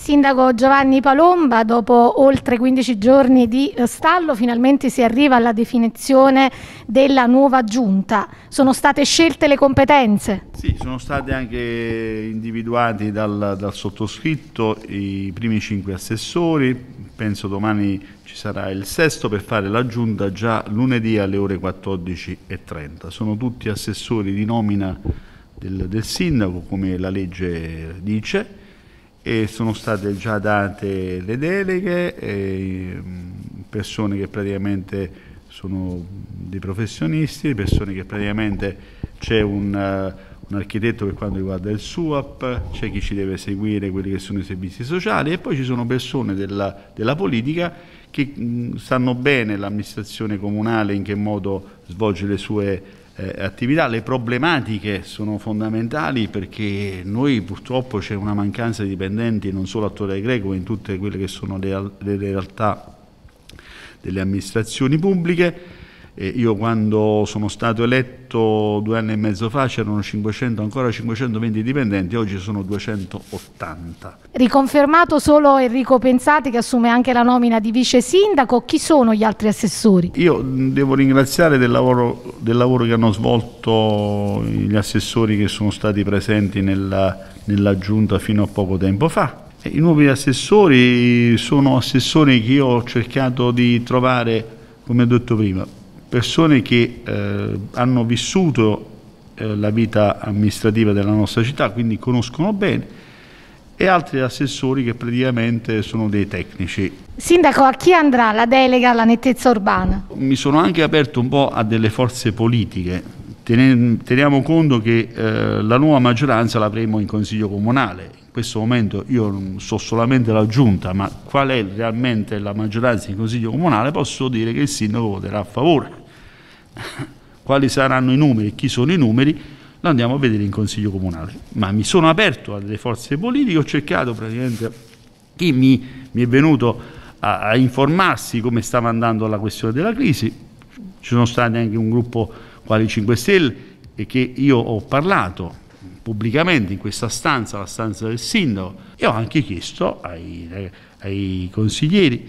Sindaco Giovanni Palomba, dopo oltre 15 giorni di stallo, finalmente si arriva alla definizione della nuova giunta. Sono state scelte le competenze? Sì, sono stati anche individuati dal sottoscritto i primi 5 assessori. Penso domani ci sarà il sesto per fare la giunta già lunedì alle ore 14:30. Sono tutti assessori di nomina del sindaco, come la legge dice, e sono state già date le deleghe, persone che praticamente sono dei professionisti, persone che praticamente c'è un architetto per quanto riguarda il SUAP, c'è chi ci deve seguire quelli che sono i servizi sociali, e poi ci sono persone della politica che sanno bene l'amministrazione comunale, in che modo svolge le sue attività. Le problematiche sono fondamentali, perché noi purtroppo c'è una mancanza di dipendenti non solo a Torre Greco, ma in tutte quelle che sono le realtà delle amministrazioni pubbliche. Io quando sono stato eletto 2 anni e mezzo fa c'erano ancora 520 dipendenti, oggi sono 280. Riconfermato solo Enrico Pensati, che assume anche la nomina di vice sindaco. Chi sono gli altri assessori? Io devo ringraziare del lavoro che hanno svolto gli assessori che sono stati presenti nella giunta fino a poco tempo fa. I nuovi assessori sono assessori che io ho cercato di trovare, come ho detto prima, persone che hanno vissuto la vita amministrativa della nostra città, quindi conoscono bene, e altri assessori che praticamente sono dei tecnici. Sindaco, a chi andrà la delega alla nettezza urbana? Mi sono anche aperto un po' a delle forze politiche. Teniamo conto che la nuova maggioranza l'avremo in Consiglio Comunale. In questo momento io non so solamente la Giunta, ma qual è realmente la maggioranza in Consiglio Comunale, posso dire che il sindaco voterà a favore. Quali saranno i numeri e chi sono i numeri lo andiamo a vedere in Consiglio Comunale, ma mi sono aperto a delle forze politiche, ho cercato praticamente chi mi è venuto a informarsi come stava andando la questione della crisi. Ci sono stati anche un gruppo quali 5 Stelle, e che io ho parlato pubblicamente in questa stanza, la stanza del sindaco, e ho anche chiesto ai consiglieri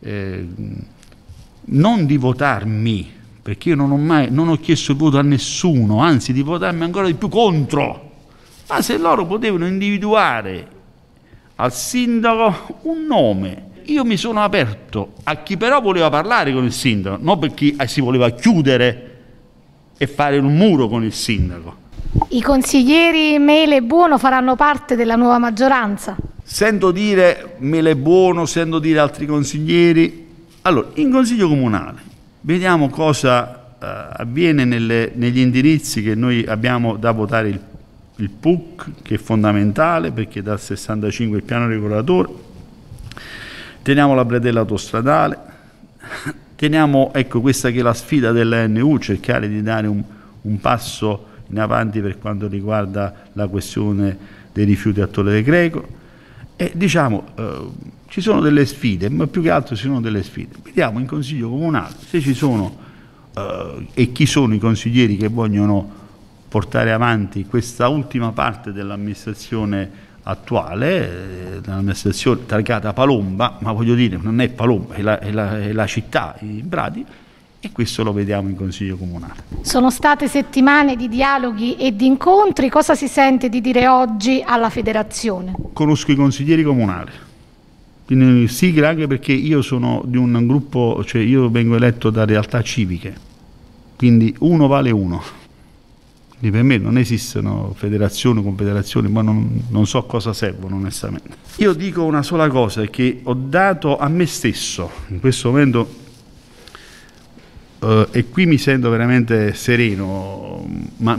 non di votarmi, perché io non ho chiesto il voto a nessuno, anzi di votarmi ancora di più contro, ma se loro potevano individuare al sindaco un nome. Io mi sono aperto a chi però voleva parlare con il sindaco, non per chi si voleva chiudere e fare un muro con il sindaco. I consiglieri Mele e Buono faranno parte della nuova maggioranza? Sento dire Mele e Buono, sento dire altri consiglieri. Allora, in Consiglio Comunale vediamo cosa avviene negli indirizzi che noi abbiamo da votare. Il PUC, che è fondamentale, perché dal 65 il piano regolatore, teniamo la bretella autostradale, teniamo, ecco, questa che è la sfida dell'ANU, cercare di dare un passo in avanti per quanto riguarda la questione dei rifiuti a Torre Greco, e diciamo ci sono delle sfide, ma più che altro ci sono delle sfide. Vediamo in Consiglio Comunale se ci sono e chi sono i consiglieri che vogliono portare avanti questa ultima parte dell'amministrazione attuale, l'amministrazione targata Palomba, ma voglio dire, non è Palomba, è la città, i Bradi, e questo lo vediamo in Consiglio Comunale. Sono state settimane di dialoghi e di incontri, cosa si sente di dire oggi alla federazione? Conosco i consiglieri comunali, quindi sigla, anche perché io sono di un gruppo, cioè io vengo eletto da realtà civiche, quindi uno vale uno. Quindi per me non esistono federazioni o confederazioni, ma non so a cosa servono onestamente. Io dico una sola cosa, è che ho dato a me stesso in questo momento, e qui mi sento veramente sereno, ma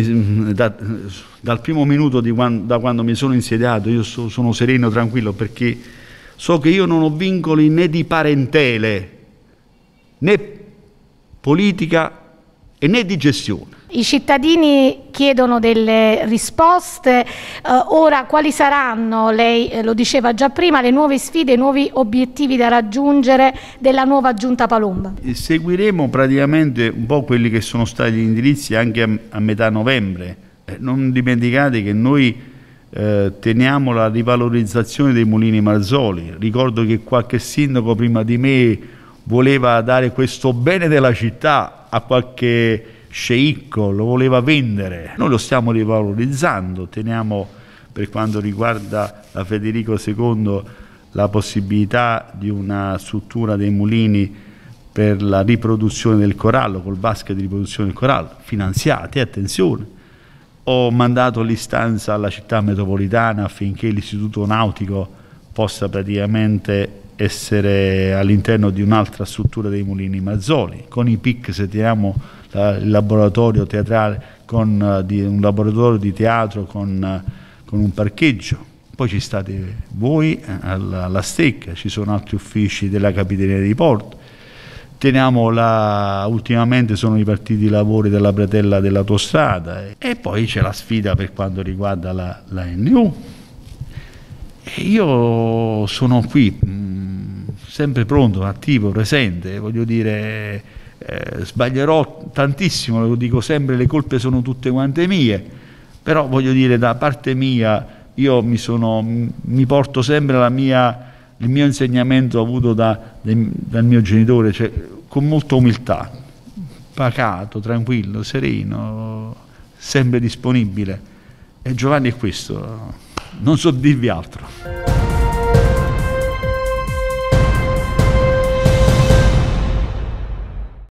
dal primo minuto da quando mi sono insediato io sono sereno, tranquillo, perché so che io non ho vincoli né di parentele, né politica e né di gestione. I cittadini chiedono delle risposte, ora quali saranno, lei lo diceva già prima, le nuove sfide, i nuovi obiettivi da raggiungere della nuova Giunta Palomba? Seguiremo praticamente un po' quelli che sono stati gli indirizzi anche a metà novembre. Non dimenticate che noi teniamo la rivalorizzazione dei mulini Marzoli. Ricordo che qualche sindaco prima di me voleva dare questo bene della città a qualche sceicco, lo voleva vendere. Noi lo stiamo rivalorizzando, teniamo, per quanto riguarda la Federico II, la possibilità di una struttura dei mulini per la riproduzione del corallo, col basket di riproduzione del corallo, finanziati, attenzione. Ho mandato l'istanza alla città metropolitana affinché l'istituto nautico possa praticamente essere all'interno di un'altra struttura dei mulini Marzoli. Con i PIC, se teniamo il laboratorio teatrale, con un laboratorio di teatro con un parcheggio. Poi ci state voi alla Stecca, ci sono altri uffici della Capitaneria di Porto. Ultimamente sono ripartiti i lavori della bretella dell'autostrada e poi c'è la sfida per quanto riguarda la NU. E io sono qui, sempre pronto, attivo, presente, voglio dire, sbaglierò tantissimo, lo dico sempre, le colpe sono tutte quante mie, però voglio dire, da parte mia, io mi porto sempre il mio insegnamento avuto dal mio genitore, cioè con molta umiltà, pacato, tranquillo, sereno, sempre disponibile. E Giovanni è questo, non so dirvi altro.